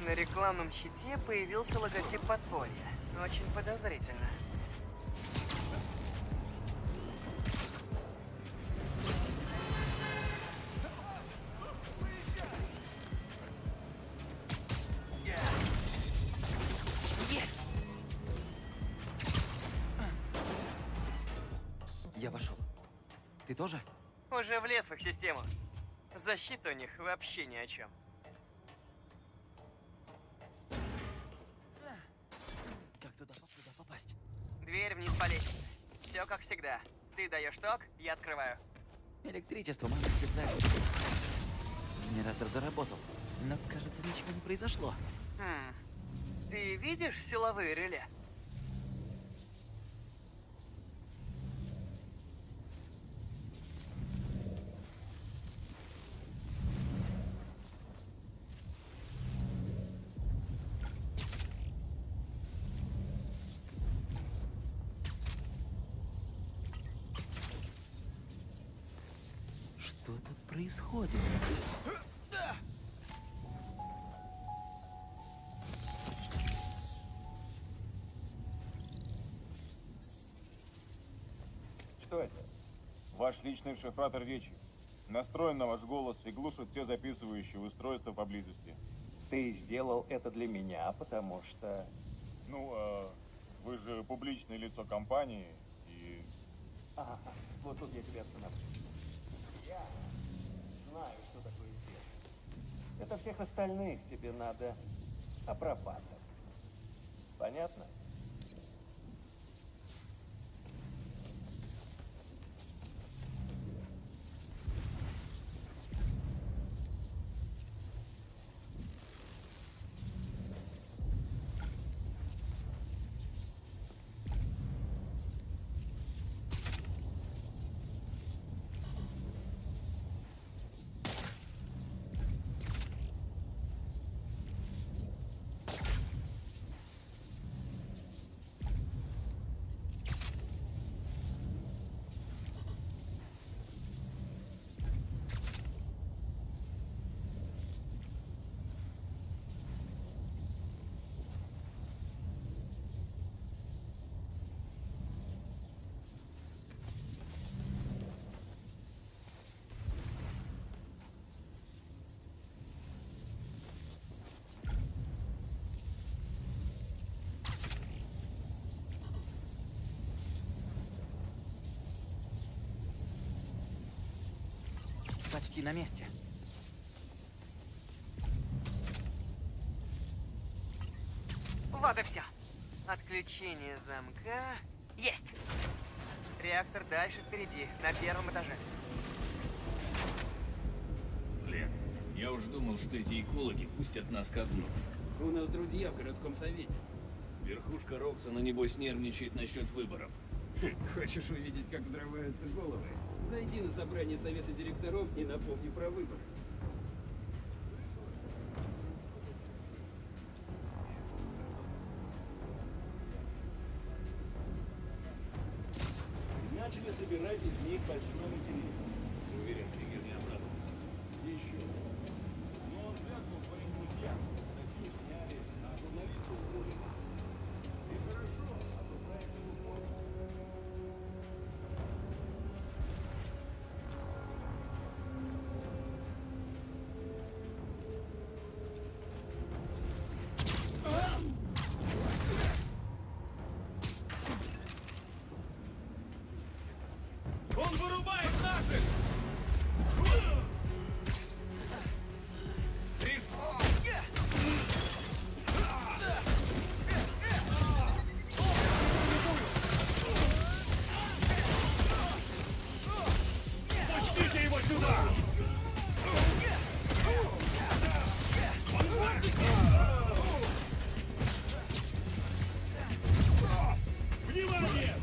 На рекламном щите появился логотип подполья. Очень подозрительно. Есть! Я вошел. Ты тоже? Уже влез в их систему. Защита у них вообще ни о чем. Как туда попасть? Дверь вниз по лестнице. Все как всегда. Ты даешь ток, я открываю. Электричество мама специально. Генератор заработал, но, кажется, ничего не произошло. Ты видишь силовые реле? Что тут происходит? Что это? Ваш личный шифратор речи. Настроен на ваш голос и глушит все записывающие устройства поблизости. Ты сделал это для меня, потому что... Ну, вы же публичное лицо компании, и... Ага, вот тут я тебя остановлю. Я знаю, что такое сделать. Это всех остальных тебе надо обрабатывать. Понятно? Почти на месте. Вот и все. Отключение замка. Есть! Реактор дальше впереди, на первом этаже. Блин, я уж думал, что эти экологи пустят нас ко дну. У нас друзья в городском совете. Верхушка Роксона, небось, нервничает насчет выборов. Хочешь увидеть, как взрываются головы? Зайди на собрание совета директоров и напомни про выборы. Начали собирать из них большой материал. Уверен, Триггер не обрадовался. Еще. Но он звякнул своим друзьям. Статью сняли, а журналиста уволили. И хорошо, а то проект не уходит. Он вырубает нафиг! Пустите его сюда! Внимание!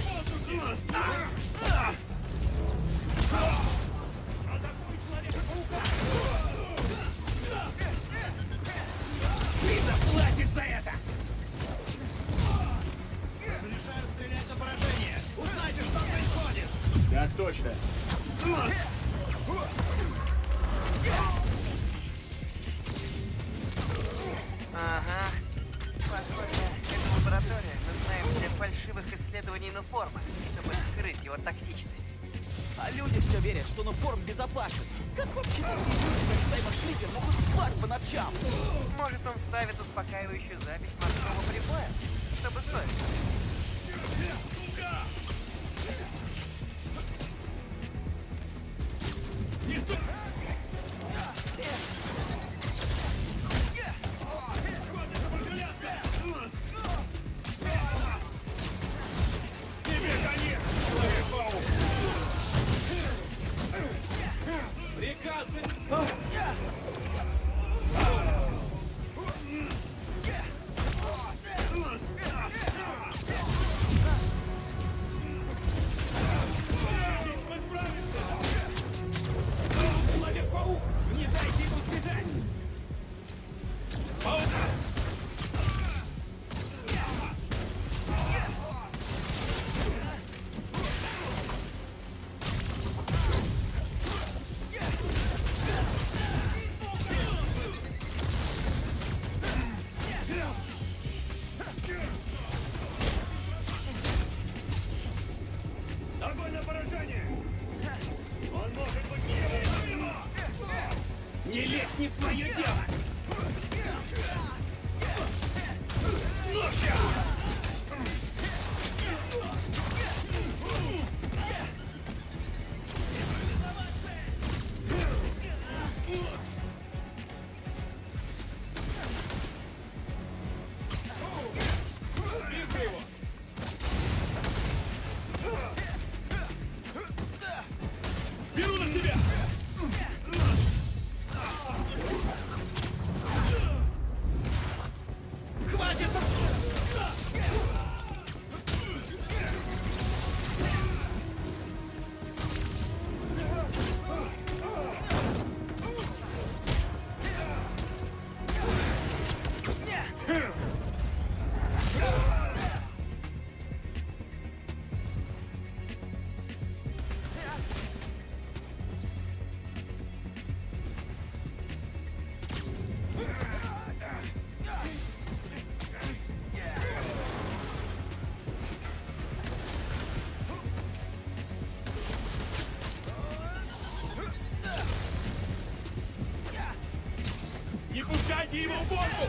Атакуй Человека-паука! Ты заплатишь за это! Разрешаю стрелять на поражение! Узнайте, что происходит! Так точно. формы, чтобы скрыть его токсичность. А люди все верят, что форм безопасен. Как вообще такие люди, как Саймон Клипер, могут спать по ночам? Может, он ставит успокаивающую запись морского прибоя, чтобы совесть. Человек-паук! Не дайте ему сбежать! Огонь на поражение! Он может быть его! Не лезь не в свое дело! Ну-ка! Беру на себя! Хватит! Не пускайте его в воздух!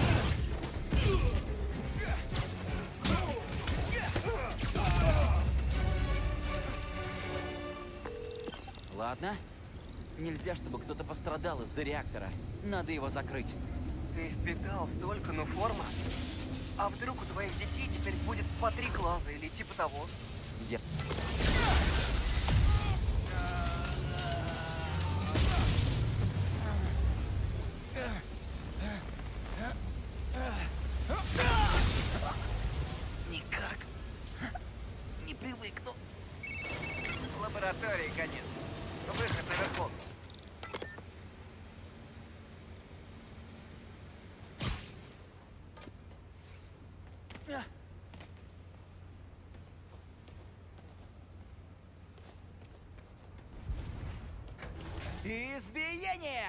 Ладно. Нельзя, чтобы кто-то пострадал из-за реактора. Надо его закрыть. Ты впитал столько форма? А вдруг у твоих детей теперь будет по 3 глаза или типа того? Я... Никак не привыкну. В лаборатории конец. Выход наверху. Избиение!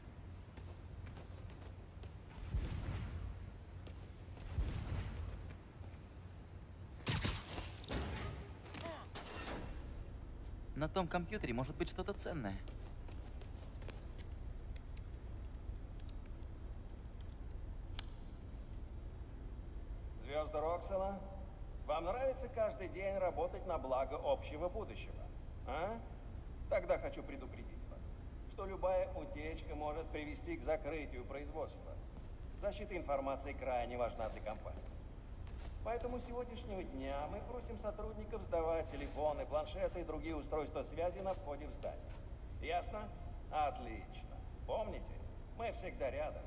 На том компьютере может быть что-то ценное. Звезды Роксона, вам нравится каждый день работать на благо общего будущего? А? Тогда хочу предупредить вас, что любая утечка может привести к закрытию производства. Защита информации крайне важна для компании. Поэтому с сегодняшнего дня мы просим сотрудников сдавать телефоны, планшеты и другие устройства связи на входе в здание. Ясно? Отлично. Помните, мы всегда рядом.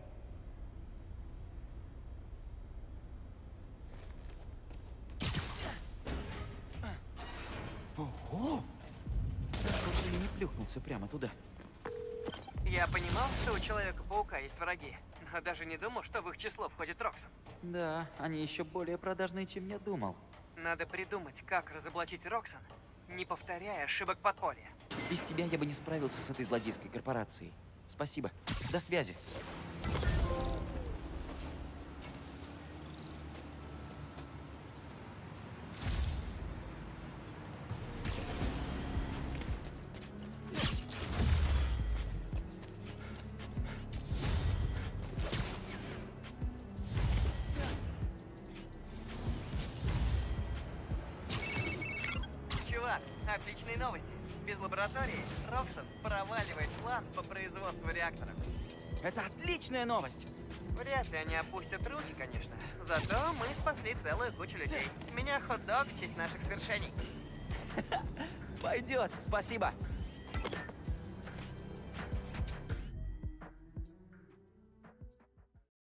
Ого! Хорошо, что я не плюхнулся прямо туда. Я понимал, что у Человека-паука есть враги, но даже не думал, что в их число входит Роксон. Да, они еще более продажные, чем я думал. Надо придумать, как разоблачить Роксон, не повторяя ошибок подполья. Без тебя я бы не справился с этой злодейской корпорацией. Спасибо. До связи. чувак, отличные новости. Без лаборатории Роксон проваливает план по производству реакторов. Это отличная новость! Вряд ли они опустят руки, конечно. Зато мы спасли целую кучу людей. С меня хот-дог в честь наших свершений. Пойдет, спасибо.